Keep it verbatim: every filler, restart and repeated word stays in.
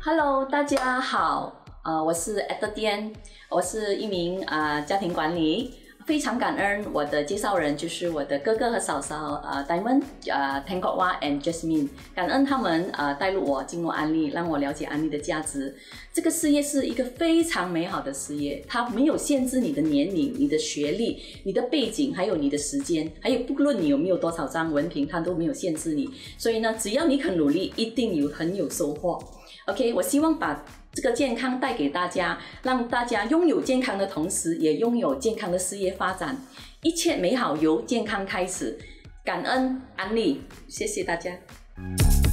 Hello， 大家好，呃，我是 Ethel Thian， 我是一名呃家庭管理，非常感恩我的介绍人就是我的哥哥和嫂嫂呃 Diamond 呃 Tengkokwa and Jasmine， 感恩他们呃带入我进入安利，让我了解安利的价值。这个事业是一个非常美好的事业，它没有限制你的年龄、你的学历、你的背景，还有你的时间，还有不论你有没有多少张文凭，它都没有限制你。所以呢，只要你肯努力，一定有很有收获。OK， 我希望把这个健康带给大家，让大家拥有健康的同时，也拥有健康的事业发展。一切美好由健康开始，感恩安利，谢谢大家。